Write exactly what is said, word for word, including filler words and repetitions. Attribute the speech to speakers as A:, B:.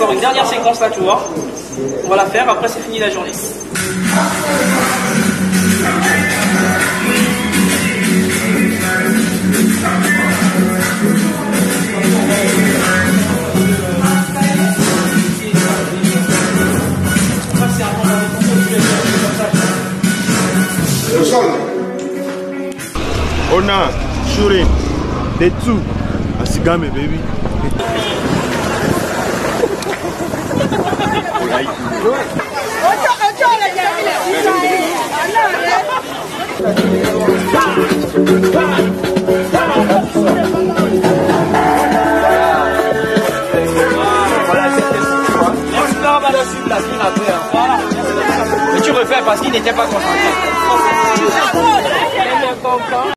A: encore une dernière séquence là, tu vois. On va la faire, après c'est fini la journée.
B: Ona, Shurin, the two, Asigame, baby.
A: Mais tu refais parce qu'il n'était pas concentré.